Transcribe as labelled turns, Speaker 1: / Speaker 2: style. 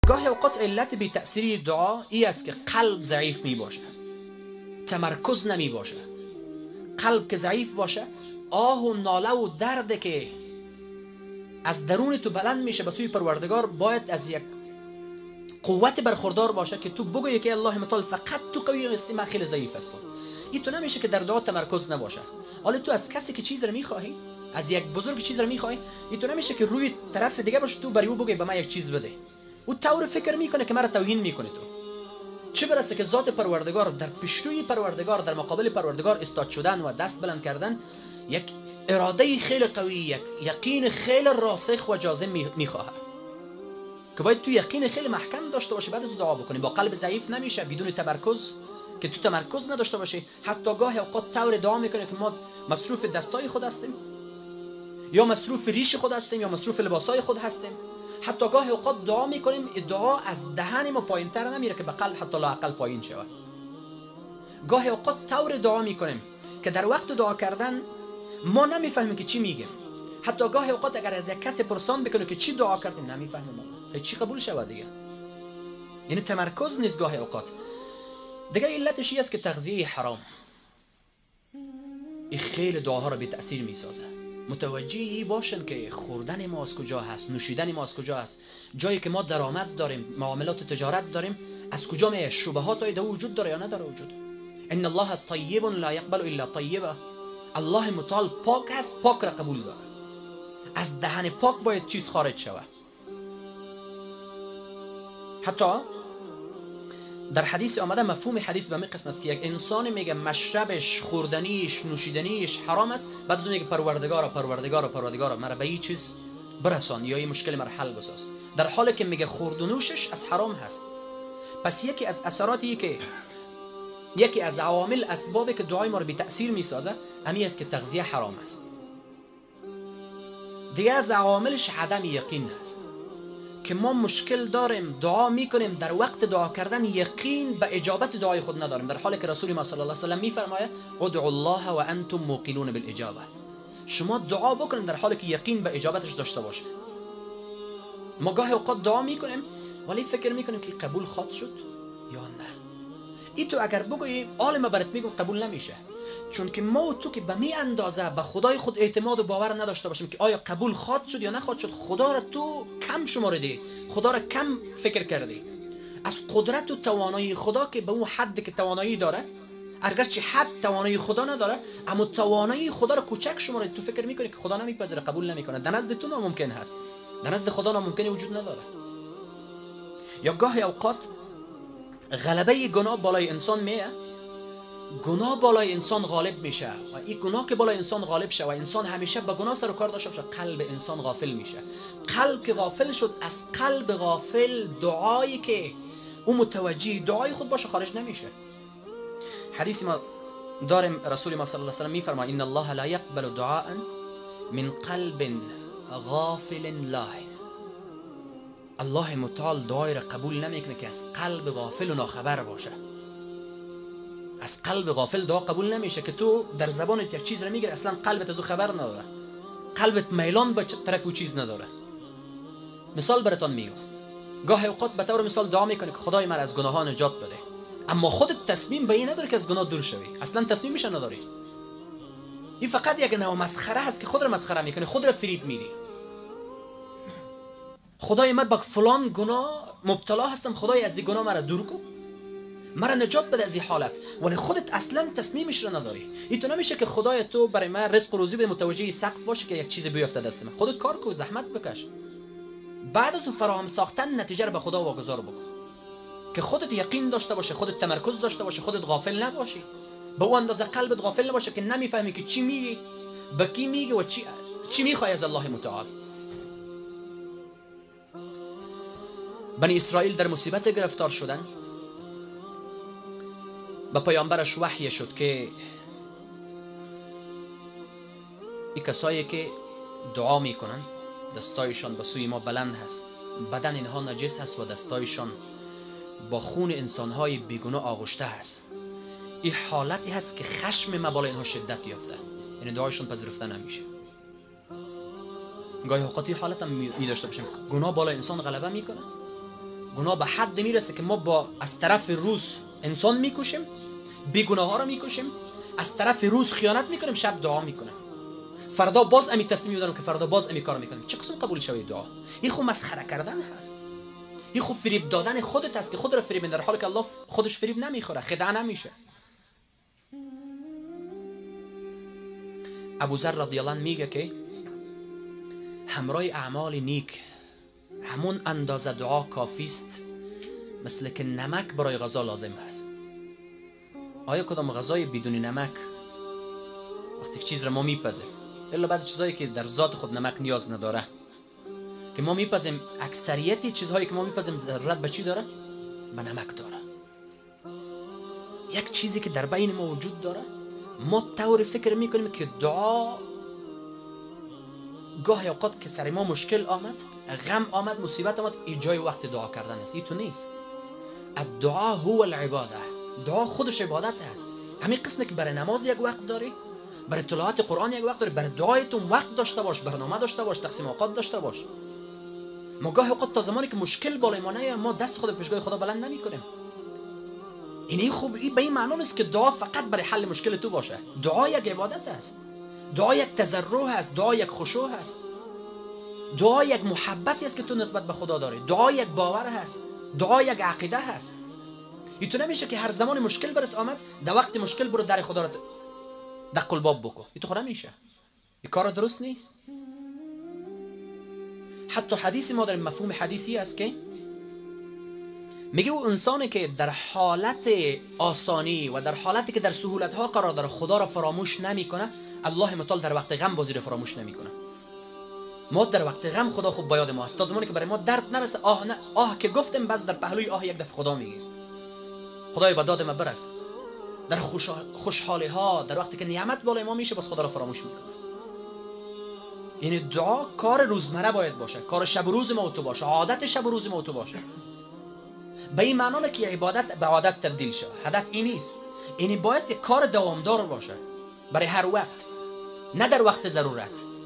Speaker 1: گاهی اوقات علت بی تأثیری دعا این است که قلب ضعیف می باشه، تمرکز نمی باشه. قلب که ضعیف باشه، آه و ناله و درد که از درون تو بلند میشه به سوی پروردگار باید از یک قوت برخوردار باشه که تو بگویی که الله متعال فقط تو قوی هستی، من خیلی ضعیف هستم. این تو نمیشه که در دعا تمرکز نباشه. حالا تو از کسی که چیز رو میخواهی، از یک بزرگ چیز رو میخواهی، این تو نمیشه که روی طرف دیگه باشه تو بری او بگی به من یک چیز بده. او طور فکر میکنه که مرا توهین میکنه. تو چه برسه که ذات پروردگار در پیشروی پروردگار در مقابل پروردگار استاد شدن و دست بلند کردن یک اراده خیلی قوی، یک یقین خیلی راسخ و جازم میخواه که باید تو یقین خیلی محکم داشته باشی بعد از دعا بکنی. با قلب ضعیف نمیشه، بدون تمرکز که تو تمرکز نداشته باشی. حتی گاهی اوقات طور دعا میکنه که ما مصروف دستای خود هستیم، یا مصروف ریش خود هستیم، یا مصروف لباسای خود هستیم. حتی گاهی اوقات دعا میکنیم دعا از دهن ما پایین تر نمیره که به قلب حتی لااقل پایین شود. گاهی اوقات طور دعا میکنیم که در وقت دعا کردن ما نمیفهمیم که چی میگیم. حتی گاهی اوقات اگر از یک کسی پرسان بکنه که چی دعا کردیم نمیفهمیم چی قبول شود دیگه. یعنی تمرکز نیست گاهی اوقات. دیگه علتش است که تغذیه حرام این خیلی دعاها رو بی تأثیر میسازه. متوجه باشن که خوردن ما از کجا هست، نوشیدن ما از کجا هست، جایی که ما درآمد داریم، معاملات تجارت داریم، از کجا میاد، شبهات های وجود داره یا نداره وجود. ان الله طیب لا یقبل الا طیبه. الله متعال پاک است، پاک را قبول داره. از دهن پاک باید چیز خارج شود. حتی در حدیث آمده، مفهوم حدیث به می قسم است که یک انسان میگه مشربش، خوردنیش، نوشیدنیش حرام است، بعد از اون میگه پروردگارا مرا به این چیز برسان یا این مشکل مرا حل بساز، در حالی که میگه خورد و نوشش از حرام هست. پس یکی از اثراتی که یکی از عوامل اسبابی که دعای ما رو بی تأثیر میسازه همین است که تغذیه حرام است. دیگه از عواملش عدم یقین هست که ما مشکل داریم، دعا میکنیم، در وقت دعا کردن یقین به اجابت دعای خود نداریم، در حالی که رسول ما صلی الله علیه و سلم میفرماید ادعوا الله و انتم موقنون بالاجابه. شما دعا بکنید در حالی که یقین به اجابتش داشته باشید. ما گاهی اوقات دعا میکنیم ولی فکر میکنیم که قبول خواهد شد یا نه. این تو اگر بگویی عالم برات میگم قبول نمیشه، چون که ما و تو که به می اندازه به خدای خود اعتماد و باور نداشته باشیم که آیا قبول خواهد شد یا نخواهد شد، خدا را تو کم شمردی، خدا را کم فکر کردی. از قدرت و توانایی خدا که به اون حد که توانایی داره، اگرچه حد توانایی خدا نداره، اما توانایی خدا را کوچک شمردی. تو فکر میکنی که خدا نمیپذیره، قبول نمیکنه. در نزد تو ناممکن هست، در نزد خدا ناممکن وجود نداره. یا گاهی اوقات غلبه گناه بالای انسان میه، گناه بالای انسان غالب میشه و این گناه که بالای انسان غالب شه و انسان همیشه با گناه سر و کار داشته باشه، قلب انسان غافل میشه. قلب که غافل شد، از قلب غافل دعایی که او متوجه دعای خود باشه خارج نمیشه. حدیث ما داریم رسول ما صلی الله علیه و سلم میفرماید ان الله لا یقبل دعاء من قلب غافل لاهن. الله متعال دعای را قبول نمیکنه که از قلب غافل و ناخبر باشه. از قلب غافل دعا قبول نمیشه که تو در زبانت یک چیز را میگیری اصلا قلبت از او خبر نداره، قلبت میلان به طرف او چیز نداره. مثال براتون میگم، گاهی اوقات به طور مثال دعا میکنی که خدای من از گناه ها نجات بده، اما خودت تصمیم به این نداری که از گناه دور شوی، اصلا تصمیم میشه نداری. این فقط یک نوع مسخره هست که خود را مسخره میکنی، خود را فریب میدی. خدای من با فلان گناه مبتلا هستم، خدای از این گناه مرا دور کن، مرا نجات بده از این حالت، ولی خودت اصلا تصمیمش رو نداری. این تو نمیشه که خدای تو برای من رزق و روزی بده، متوجه سقف باشه که یک چیز بیفته دست من. خودت کار کن، زحمت بکش، بعد از فراهم ساختن نتیجه رو به خدا واگذار بکن که خودت یقین داشته باشه، خودت تمرکز داشته باشه، خودت غافل نباشی، به اون اندازه قلبت غافل نباشه که نمیفهمی که چی میگی، به کی میگی و چی میخوای از الله متعال. بنی اسرائیل در مصیبت گرفتار شدن، به پیامبرش وحی شد که این کسایی که دعا میکنن دستایشان به سوی ما بلند هست، بدن اینها نجس هست و دستایشان با خون انسانهای بیگناه آغشته هست. این حالتی هست که خشم ما بالا اینها شدت یافته، یعنی دعایشون پذیرفته نمیشه. گاهی اوقات این حالت هم می داشته باشیم، گناه بالا انسان غلبه میکنه، گناه به حد میرسه که ما با از طرف روز انسان میکشیم، بیگناه ها رو میکشیم، از طرف روز خیانت میکنیم، شب دعا میکنیم، فردا باز امی تصمیم میدارم که فردا باز امی کار میکنیم. چه قسم قبول شوی دعا؟ این خود مسخره کردن هست، این خود فریب دادن خودت است که خود رو فریب میده، در حالی که الله خودش فریب نمیخوره، خداع نمیشه. ابوذر رضی الله عنه میگه که همراه اعمال نیک همون اندازه دعا کافی است مثل که نمک برای غذا لازم است. آیا کدام غذای بدون نمک وقتی چیز را ما میپزیم، الا بعضی چیزهایی که در ذات خود نمک نیاز نداره که ما میپزیم، اکثریت چیزهایی که ما میپزیم ضرورت به چی داره؟ به نمک داره. یک چیزی که در بین ما وجود داره، ما طور فکر میکنیم که دعا گاهی اوقات که سر ما مشکل آمد، غم آمد، مصیبت آمد، ای جای وقت دعا کردن است. این تو نیست. الدعا هو العباده، دعا خودش عبادت است. همین قسمه که برای نماز یک وقت داری، برای تلاوت قرآن یک وقت داری، برای دعایتون وقت داشته باش، برنامه داشته باش، تقسیم اوقات داشته باش. ما گاهی اوقات تا زمانی که مشکل بالای ما نیاد ما دست خود پیشگاه خدا بلند نمیکنیم. این خوب این به این معنی نیست که دعا فقط برای حل مشکل تو باشه. دعا یک عبادت است، دعا یک تضرع است، دعا یک خشوع است، دعا یک محبتی است که تو نسبت به خدا داری، دعا یک باور هست، دعا یک عقیده هست. این تو نمیشه که هر زمان مشکل برات آمد در وقت مشکل برو در خدا را دق الباب بکن. این تو خود نمیشه، این کار درست نیست. حتی حدیث ما در مفهوم حدیثی است که میگه اون انسانی که در حالت آسانی و در حالتی که در سهولت ها قرار داره خدا را فراموش نمیکنه، الله متعال در وقت غم بازی را فراموش نمیکنه. ما در وقت غم خدا خوب با یاد ما است، تا زمانی که برای ما درد نرسه آه نه آه که گفتیم بعد در پهلوی آه یک دفعه خدا میگه خدای به داد ما برس. در خوشحالی ها در وقتی که نعمت بالای ما میشه باز خدا را فراموش میکنه. این دعا کار روزمره باید باشه، کار شب و روز ما تو باشه، عادت شب و روز ما تو باشه. به این معنی که عبادت به عادت تبدیل شه. هدف این نیست، این باید یک کار دوامدار باشه برای هر وقت، نه در وقت ضرورت.